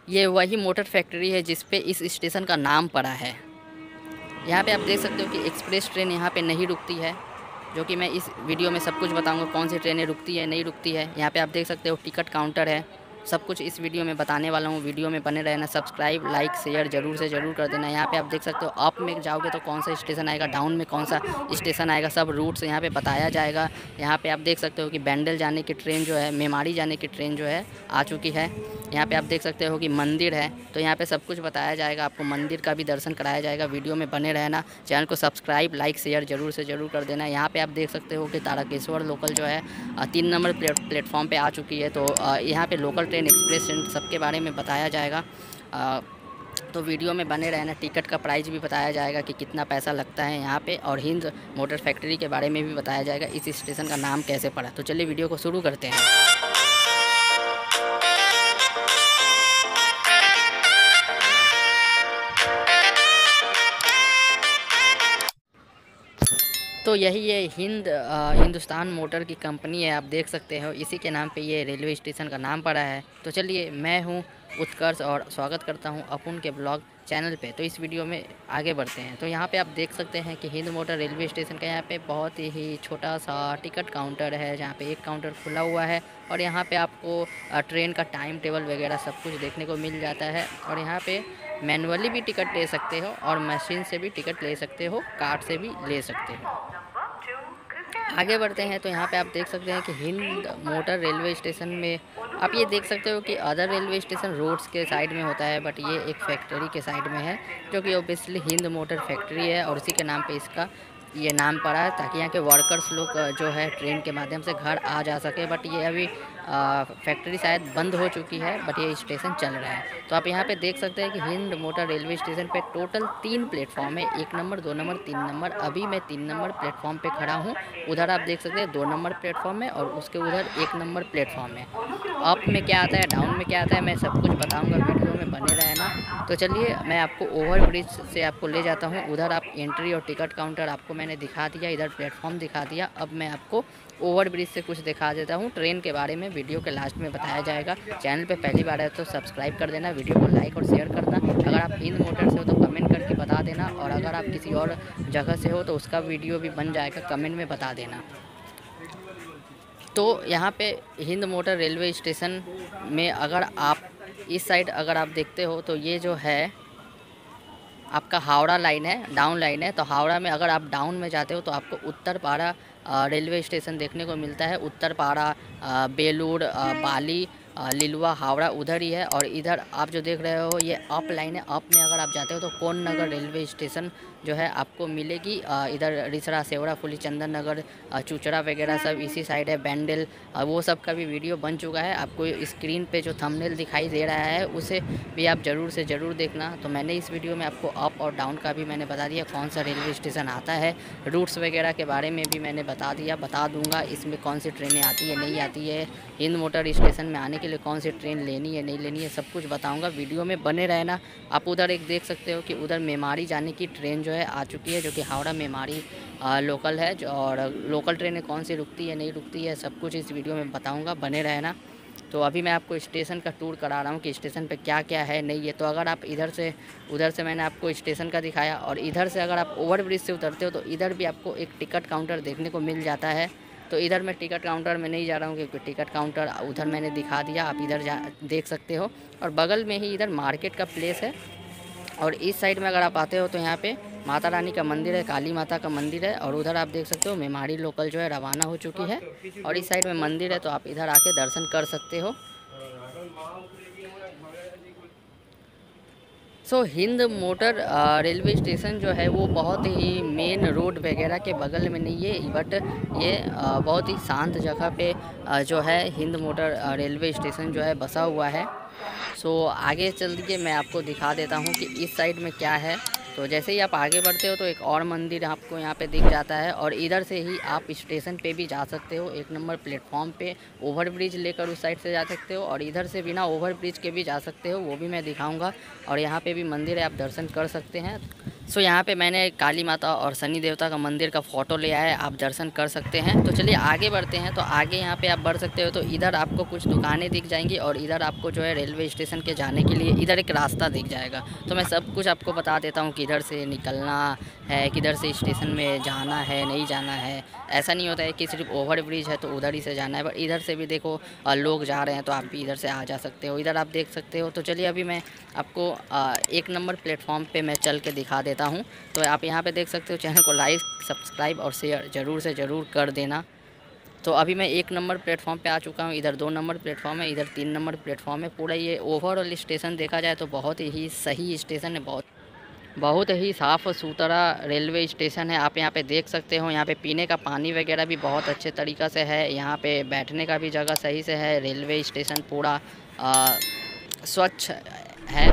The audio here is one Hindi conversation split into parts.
ये वही मोटर फैक्ट्री है जिस पे इस स्टेशन का नाम पड़ा है। यहाँ पे आप देख सकते हो कि एक्सप्रेस ट्रेन यहाँ पे नहीं रुकती है, जो कि मैं इस वीडियो में सब कुछ बताऊंगा कौन सी ट्रेनें रुकती है नहीं रुकती है। यहाँ पे आप देख सकते हो टिकट काउंटर है, सब कुछ इस वीडियो में बताने वाला हूँ। वीडियो में बने रहना, सब्सक्राइब लाइक शेयर जरूर से ज़रूर कर देना। यहाँ पे आप देख सकते हो अप में जाओगे तो कौन सा स्टेशन आएगा, डाउन में कौन सा स्टेशन आएगा, सब रूट्स यहाँ पे बताया जाएगा। यहाँ पे आप देख सकते हो कि बैंडल जाने की ट्रेन जो है, मेमारी जाने की ट्रेन जो है आ चुकी है। यहाँ पे आप देख सकते हो कि मंदिर है, तो यहाँ पे सब कुछ बताया जाएगा, आपको मंदिर का भी दर्शन कराया जाएगा। वीडियो में बने रहना, चैनल को सब्सक्राइब लाइक शेयर जरूर से ज़रूर कर देना। यहाँ पे आप देख सकते हो कि तारकेश्वर लोकल जो है 3 नंबर प्लेटफॉर्म पे आ चुकी है। तो यहाँ पे लोकल ट्रेन एक्सप्रेस ट्रेन सबके बारे में बताया जाएगा। तो वीडियो में बने रहना। टिकट का प्राइस भी बताया जाएगा कि कितना पैसा लगता है यहाँ पे, और हिंद मोटर फैक्ट्री के बारे में भी बताया जाएगा, इस स्टेशन का नाम कैसे पड़ा। तो चलिए वीडियो को शुरू करते हैं। तो यही ये हिंदुस्तान मोटर की कंपनी है, आप देख सकते हो, इसी के नाम पे ये रेलवे स्टेशन का नाम पड़ा है। तो चलिए, मैं हूँ उत्कर्ष और स्वागत करता हूँ अपुन के ब्लॉग चैनल पे। तो इस वीडियो में आगे बढ़ते हैं। तो यहाँ पे आप देख सकते हैं कि हिंद मोटर रेलवे स्टेशन का यहाँ पे बहुत ही छोटा सा टिकट काउंटर है, जहाँ पे एक काउंटर खुला हुआ है और यहाँ पे आपको ट्रेन का टाइम टेबल वगैरह सब कुछ देखने को मिल जाता है। और यहाँ पे मैनुअली भी टिकट ले सकते हो और मशीन से भी टिकट ले सकते हो, कार्ड से भी ले सकते हो। आगे बढ़ते हैं। तो यहाँ पे आप देख सकते हैं कि हिंद मोटर रेलवे स्टेशन में आप ये देख सकते हो कि अदर रेलवे स्टेशन रोड्स के साइड में होता है, बट ये एक फैक्ट्री के साइड में है, जो कि ओबियसली हिंद मोटर फैक्ट्री है और उसी के नाम पे इसका ये नाम पड़ा है, ताकि यहाँ के वर्कर्स लोग जो है ट्रेन के माध्यम से घर आ जा सके। बट ये अभी फैक्ट्री शायद बंद हो चुकी है, बट ये स्टेशन चल रहा है। तो आप यहाँ पे देख सकते हैं कि हिंद मोटर रेलवे स्टेशन पे टोटल 3 प्लेटफॉर्म है, 1 नंबर 2 नंबर 3 नंबर। अभी मैं 3 नंबर प्लेटफॉर्म पे खड़ा हूँ। उधर आप देख सकते हैं 2 नंबर प्लेटफॉर्म है और उसके उधर 1 नंबर प्लेटफॉर्म है। अप में क्या आता है, डाउन में क्या आता है, मैं सब कुछ बताऊँगा, वीडियो में बने रहना। तो चलिए, मैं आपको ओवर ब्रिज से आपको ले जाता हूँ। उधर आप एंट्री और टिकट काउंटर आपको मैंने दिखा दिया, इधर प्लेटफॉर्म दिखा दिया। अब मैं आपको ओवर ब्रिज से कुछ दिखा देता हूँ। ट्रेन के बारे में वीडियो के लास्ट में बताया जाएगा। चैनल पे पहली बार है तो सब्सक्राइब कर देना, वीडियो को लाइक और शेयर करना। अगर आप हिंद मोटर से हो तो कमेंट करके बता देना, और अगर आप किसी और जगह से हो तो उसका वीडियो भी बन जाएगा, कमेंट में बता देना। तो यहाँ पे हिंद मोटर रेलवे स्टेशन में अगर आप इस साइड अगर आप देखते हो तो ये जो है आपका हावड़ा लाइन है, डाउन लाइन है। तो हावड़ा में अगर आप डाउन में जाते हो तो आपको उत्तरपाड़ा रेलवे स्टेशन देखने को मिलता है। उत्तरपाड़ा, बेलूर, बाली, लिलुआ, हावड़ा उधर ही है। और इधर आप जो देख रहे हो ये अप लाइन है। अप में अगर आप जाते हो तो कोन नगर रेलवे स्टेशन जो है आपको मिलेगी। इधर रिसड़ा, सेवड़ा, फुली, चंदन नगर, चुचड़ा वगैरह सब इसी साइड है। बैंडल, वो सब का भी वीडियो बन चुका है। आपको स्क्रीन पे जो थंबनेल दिखाई दे रहा है उसे भी आप ज़रूर से ज़रूर देखना। तो मैंने इस वीडियो में आपको अप और डाउन का भी मैंने बता दिया, कौन सा रेलवे स्टेशन आता है। रूट्स वगैरह के बारे में भी मैंने बता दूंगा, इसमें कौन सी ट्रेनें आती है नहीं आती है, हिंद मोटर स्टेशन में आने के लिए कौन सी ट्रेन लेनी है नहीं लेनी है, सब कुछ बताऊंगा। वीडियो में बने रहना। आप उधर एक देख सकते हो कि उधर मेमारी जाने की ट्रेन जो है आ चुकी है, जो कि हावड़ा मेमारी लोकल है। और लोकल ट्रेनें कौन सी रुकती है नहीं रुकती है, सब कुछ इस वीडियो में बताऊँगा, बने रहना। तो अभी मैं आपको स्टेशन का टूर करा रहा हूँ कि स्टेशन पे क्या क्या है नहीं है। तो अगर आप उधर से मैंने आपको स्टेशन का दिखाया, और इधर से अगर आप ओवर ब्रिज से उतरते हो तो इधर भी आपको एक टिकट काउंटर देखने को मिल जाता है। तो इधर मैं टिकट काउंटर में नहीं जा रहा हूँ, क्योंकि टिकट काउंटर उधर मैंने दिखा दिया, आप इधर देख सकते हो। और बगल में ही इधर मार्केट का प्लेस है। और इस साइड में अगर आप आते हो तो यहाँ पे माता रानी का मंदिर है, काली माता का मंदिर है। और उधर आप देख सकते हो मेमारी लोकल जो है रवाना हो चुकी है, और इस साइड में मंदिर है, तो आप इधर आके दर्शन कर सकते हो। हिंद मोटर रेलवे स्टेशन जो है वो बहुत ही मेन रोड वगैरह के बगल में नहीं है, बट ये बहुत ही शांत जगह पे जो है हिंद मोटर रेलवे स्टेशन जो है बसा हुआ है। आगे चल के मैं आपको दिखा देता हूँ कि इस साइड में क्या है। तो जैसे ही आप आगे बढ़ते हो तो एक और मंदिर आपको यहाँ पे दिख जाता है, और इधर से ही आप स्टेशन पे भी जा सकते हो। 1 नंबर प्लेटफॉर्म पे ओवर ब्रिज लेकर उस साइड से जा सकते हो, और इधर से बिना ओवर ब्रिज के भी जा सकते हो, वो भी मैं दिखाऊंगा। और यहाँ पे भी मंदिर है, आप दर्शन कर सकते हैं। सो यहाँ पे मैंने काली माता और शनि देवता का मंदिर का फ़ोटो लिया है, आप दर्शन कर सकते हैं। तो चलिए आगे बढ़ते हैं। तो आगे यहाँ पे आप बढ़ सकते हो, तो इधर आपको कुछ दुकानें दिख जाएंगी और इधर आपको जो है रेलवे स्टेशन के जाने के लिए इधर एक रास्ता दिख जाएगा। तो मैं सब कुछ आपको बता देता हूँ, किधर से निकलना है, किधर से स्टेशन में जाना है, नहीं जाना है। ऐसा नहीं होता है कि सिर्फ ओवर ब्रिज है तो उधर ही से जाना है, बट इधर से भी देखो लोग जा रहे हैं तो आप भी इधर से आ जा सकते हो। इधर आप देख सकते हो। तो चलिए अभी मैं आपको 1 नंबर प्लेटफॉर्म पे मैं चल के दिखा देता हूँ। तो आप यहाँ पे देख सकते हो, चैनल को लाइक, सब्सक्राइब और शेयर ज़रूर से ज़रूर कर देना। तो अभी मैं 1 नंबर प्लेटफॉर्म पे आ चुका हूँ। इधर 2 नंबर प्लेटफॉर्म है, इधर 3 नंबर प्लेटफॉर्म है। पूरा ये ओवरऑल स्टेशन देखा जाए तो बहुत ही सही स्टेशन है, बहुत ही साफ़ सुथरा रेलवे स्टेशन है। आप यहाँ पे देख सकते हो। यहाँ पे पीने का पानी वगैरह भी बहुत अच्छे तरीक़ा से है। यहाँ पे बैठने का भी जगह सही से है। रेलवे स्टेशन पूरा स्वच्छ है।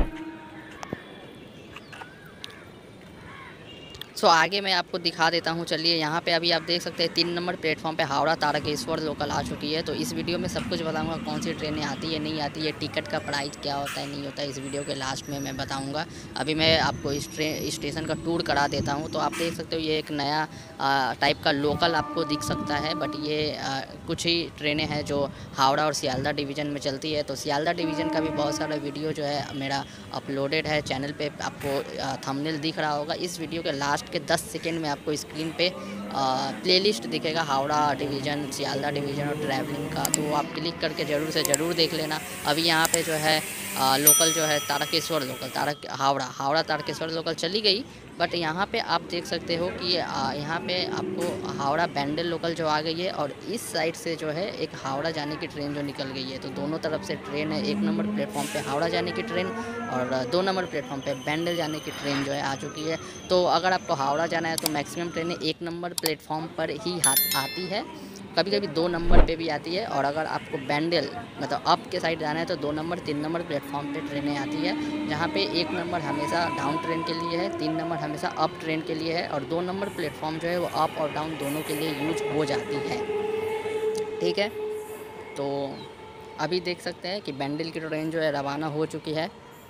सो आगे मैं आपको दिखा देता हूँ। चलिए यहाँ पे अभी आप देख सकते हैं 3 नंबर प्लेटफॉर्म पे हावड़ा तारकेश्वर लोकल आ चुकी है। तो इस वीडियो में सब कुछ बताऊँगा, कौन सी ट्रेनें आती है, नहीं आती है, टिकट का प्राइस क्या होता है, नहीं होता है, इस वीडियो के लास्ट में मैं बताऊँगा। अभी मैं आपको इस स्टेशन का टूर करा देता हूँ। तो आप देख सकते हो ये एक नया टाइप का लोकल आपको दिख सकता है, बट ये कुछ ही ट्रेनें हैं जो हावड़ा और सियालदा डिवीज़न में चलती है। तो सियालदा डिवीज़न का भी बहुत सारा वीडियो जो है मेरा अपलोडेड है चैनल पे, आपको थंबनेल दिख रहा होगा। इस वीडियो के लास्ट के 10 सेकेंड में आपको स्क्रीन पे प्लेलिस्ट दिखेगा हावड़ा डिवीज़न, सियालदा डिवीज़न और ट्रैवलिंग का। तो आप क्लिक करके ज़रूर से ज़रूर देख लेना। अभी यहाँ पे जो है लोकल जो है तारकेश्वर लोकल हावड़ा तारकेश्वर लोकल चली गई, बट यहाँ पे आप देख सकते हो कि यहाँ पे आपको हावड़ा बैंडल लोकल जो आ गई है और इस साइड से जो है एक हावड़ा जाने की ट्रेन जो निकल गई है। तो दोनों तरफ से ट्रेन है। 1 नंबर प्लेटफॉर्म पे हावड़ा जाने की ट्रेन और 2 नंबर प्लेटफॉर्म पे बैंडल जाने की ट्रेन जो है आ चुकी है। तो अगर आपको हावड़ा जाना है तो मैक्सिमम ट्रेनें 1 नंबर प्लेटफॉर्म पर ही आती है, कभी कभी 2 नंबर पे भी आती है। और अगर आपको बैंडल मतलब अप के साइड जाना है तो 2 नंबर 3 नंबर प्लेटफॉर्म पे ट्रेनें आती है, जहाँ पे 1 नंबर हमेशा डाउन ट्रेन के लिए है, 3 नंबर हमेशा अप ट्रेन के लिए है और 2 नंबर प्लेटफॉर्म जो है वो अप और डाउन दोनों के लिए यूज हो जाती है। ठीक है, तो अभी देख सकते हैं कि बैंडल की ट्रेन जो है रवाना हो चुकी है।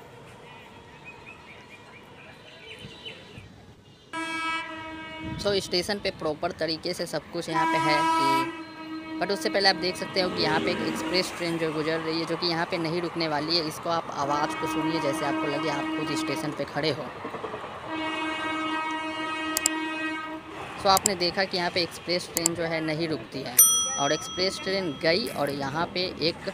सो स्टेशन पे प्रॉपर तरीके से सब कुछ यहाँ पे है कि, बट उससे पहले आप देख सकते हो कि यहाँ पे एक एक्सप्रेस ट्रेन जो गुजर रही है, जो कि यहाँ पे नहीं रुकने वाली है। इसको आप आवाज़ को सुनिए जैसे आपको लगे आप खुद स्टेशन पे खड़े हो। सो आपने देखा कि यहाँ पे एक्सप्रेस ट्रेन जो है नहीं रुकती है और एक्सप्रेस ट्रेन गई और यहाँ पे एक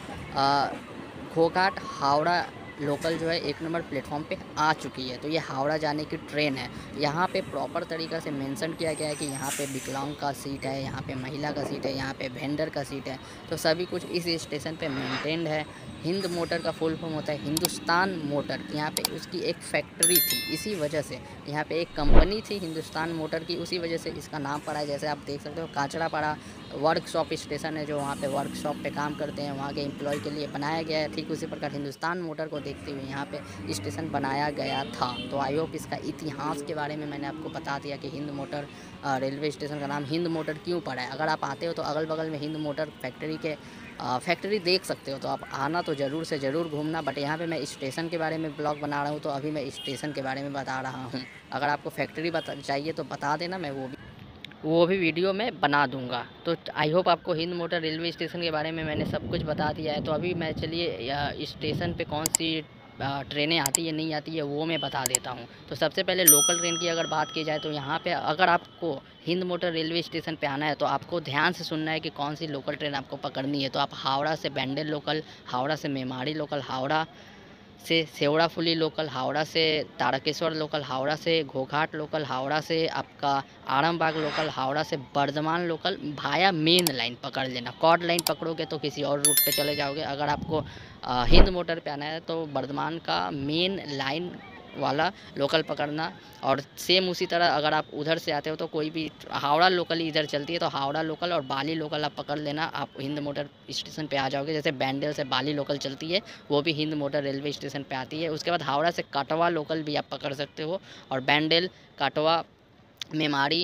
घोघाट हावड़ा लोकल जो है 1 नंबर प्लेटफॉर्म पे आ चुकी है। तो ये हावड़ा जाने की ट्रेन है। यहाँ पे प्रॉपर तरीक़ा से मेंशन किया गया है कि यहाँ पे विकलांग का सीट है, यहाँ पे महिला का सीट है, यहाँ पे वेंडर का सीट है। तो सभी कुछ इस स्टेशन पे मेंटेन्ड है। हिंद मोटर का फुल फॉर्म होता है हिंदुस्तान मोटर। यहाँ पे उसकी एक फैक्ट्री थी, इसी वजह से यहाँ पे एक कंपनी थी हिंदुस्तान मोटर की, उसी वजह से इसका नाम पड़ा है। जैसे आप देख सकते हो कांचड़ापाड़ा वर्कशॉप स्टेशन है, जो वहाँ पे वर्कशॉप पे काम करते हैं वहाँ के एम्प्लॉय के लिए बनाया गया है। ठीक उसी प्रकार हिंदुस्तान मोटर को देखते हुए यहाँ पे स्टेशन बनाया गया था। तो आई होप इसका इतिहास के बारे में मैंने आपको बता दिया कि हिंद मोटर रेलवे स्टेशन का नाम हिंद मोटर क्यों पड़ा है। अगर आप आते हो तो अगल बगल में हिंद मोटर फैक्ट्री देख सकते हो, तो आप आना तो ज़रूर से ज़रूर घूमना। बट यहाँ पे मैं स्टेशन के बारे में ब्लॉग बना रहा हूँ, तो अभी मैं स्टेशन के बारे में बता रहा हूँ। अगर आपको फैक्ट्री चाहिए तो बता देना, मैं वो भी वीडियो में बना दूंगा। तो आई होप आपको हिंद मोटर रेलवे स्टेशन के बारे में मैंने सब कुछ बता दिया है। तो अभी मैं चलिए स्टेशन पे कौन सी ट्रेनें आती है नहीं आती है वो मैं बता देता हूँ। तो सबसे पहले लोकल ट्रेन की अगर बात की जाए तो यहाँ पे अगर आपको हिंद मोटर रेलवे स्टेशन पे आना है तो आपको ध्यान से सुनना है कि कौन सी लोकल ट्रेन आपको पकड़नी है। तो आप हावड़ा से बैंडल लोकल, हावड़ा से मेमाड़ी लोकल, हावड़ा से सेवड़ाफुली लोकल, हावड़ा से तारकेश्वर लोकल, हावड़ा से घोघाट लोकल, हावड़ा से आपका आरामबाग लोकल, हावड़ा से बर्धमान लोकल भाया मेन लाइन पकड़ लेना। कॉर्ड लाइन पकड़ोगे तो किसी और रूट पे चले जाओगे। अगर आपको हिंद मोटर पे आना है तो बर्धमान का मेन लाइन वाला लोकल पकड़ना। और सेम उसी तरह अगर आप उधर से आते हो तो कोई भी हावड़ा लोकल ही इधर चलती है, तो हावड़ा लोकल और बाली लोकल आप पकड़ लेना, आप हिंद मोटर स्टेशन पे आ जाओगे। जैसे बैंडल से बाली लोकल चलती है वो भी हिंद मोटर रेलवे स्टेशन पे आती है। उसके बाद हावड़ा से काटवा लोकल भी आप पकड़ सकते हो और बैंडल, काटवा, मेमाड़ी,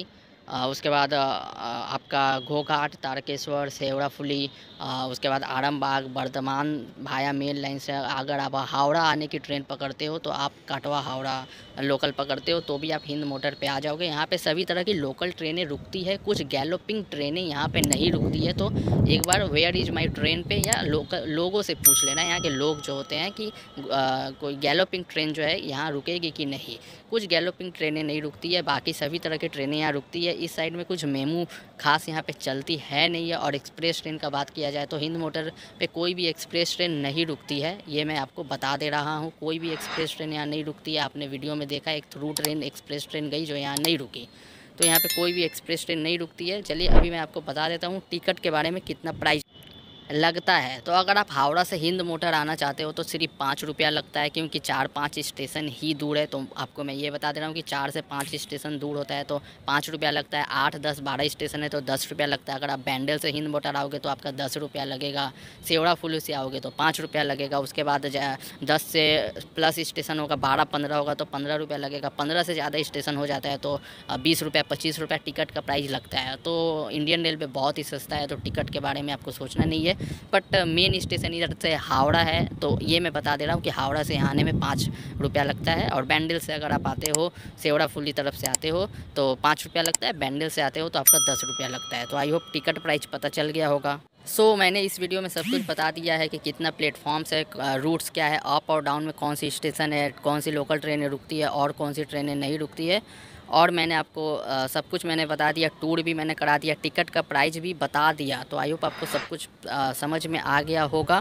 उसके बाद आपका घोघाट, तारकेश्वर, सेवड़ाफुली, उसके बाद आरामबाग, बर्धमान भाया मेन लाइन से अगर आप हावड़ा आने की ट्रेन पकड़ते हो तो आप काटवा हावड़ा लोकल पकड़ते हो तो भी आप हिंद मोटर पे आ जाओगे। यहाँ पे सभी तरह की लोकल ट्रेनें रुकती है, कुछ गैलोपिंग ट्रेनें यहाँ पे नहीं रुकती है। तो एक बार वेयर इज़ माई ट्रेन पे या लोगों से पूछ लेना, यहाँ के लोग जो होते हैं कि कोई गैलोपिंग ट्रेन जो है यहाँ रुकेगी कि नहीं। कुछ गैलोपिंग ट्रेनें नहीं रुकती है, बाकी सभी तरह की ट्रेनें यहाँ रुकती है। इस साइड में कुछ मेमू खास यहाँ पे चलती है नहीं है। और एक्सप्रेस ट्रेन का बात किया जाए तो हिंद मोटर पे कोई भी एक्सप्रेस ट्रेन नहीं रुकती है, ये मैं आपको बता दे रहा हूँ। कोई भी एक्सप्रेस ट्रेन यहाँ नहीं रुकती है। आपने वीडियो में देखा एक थ्रू ट्रेन एक्सप्रेस ट्रेन गई जो यहाँ नहीं रुकी, तो यहाँ पे कोई भी एक्सप्रेस ट्रेन नहीं रुकती है। चलिए अभी मैं आपको बता देता हूँ टिकट के बारे में कितना प्राइस लगता है। तो अगर आप हावड़ा से हिंद मोटर आना चाहते हो तो सिर्फ 5 रुपया लगता है, क्योंकि 4-5 स्टेशन ही दूर है। तो आपको मैं ये बता दे रहा हूँ कि 4 से 5 स्टेशन दूर होता है तो 5 रुपया लगता है। 8, 10, 12 स्टेशन है तो 10 रुपया लगता है। अगर आप बैंडल से हिंद मोटर आओगे तो आपका 10 रुपया लगेगा। सेवड़ाफुली से आओगे तो 5 रुपया लगेगा। उसके बाद 10 से प्लस स्टेशन होगा, 12-15 होगा तो 15 रुपया लगेगा। 15 से ज़्यादा स्टेशन हो जाता है तो 20 रुपया 25 रुपया टिकट का प्राइस लगता है। तो इंडियन रेलवे बहुत ही सस्ता है, तो टिकट के बारे में आपको सोचना नहीं है। बट मेन स्टेशन इधर से हावड़ा है, तो ये मैं बता दे रहा हूँ कि हावड़ा से यहाँ आने में 5 रुपया लगता है। और बैंडल से अगर आप आते हो, सेवड़ाफुली तरफ से आते हो तो 5 रुपया लगता है। बैंडल से आते हो तो आपका 10 रुपया लगता है। तो आई होप टिकट प्राइस पता चल गया होगा। मैंने इस वीडियो में सब कुछ बता दिया है कि कितना प्लेटफॉर्म्स है, रूट्स क्या है, अप और डाउन में कौन सी स्टेशन है, कौन सी लोकल ट्रेनें रुकती है और कौन सी ट्रेनें नहीं रुकती है। और मैंने आपको सब कुछ मैंने बता दिया, टूर भी मैंने करा दिया, टिकट का प्राइस भी बता दिया। तो आई होप आपको सब कुछ समझ में आ गया होगा।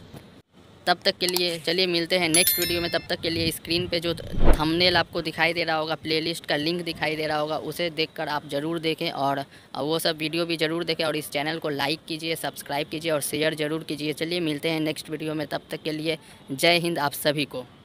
तब तक के लिए चलिए मिलते हैं नेक्स्ट वीडियो में। तब तक के लिए स्क्रीन पे जो थंबनेल आपको दिखाई दे रहा होगा, प्लेलिस्ट का लिंक दिखाई दे रहा होगा, उसे देखकर आप ज़रूर देखें और वो सब वीडियो भी ज़रूर देखें। और इस चैनल को लाइक कीजिए, सब्सक्राइब कीजिए और शेयर ज़रूर कीजिए। चलिए मिलते हैं नेक्स्ट वीडियो में। तब तक के लिए जय हिंद आप सभी को।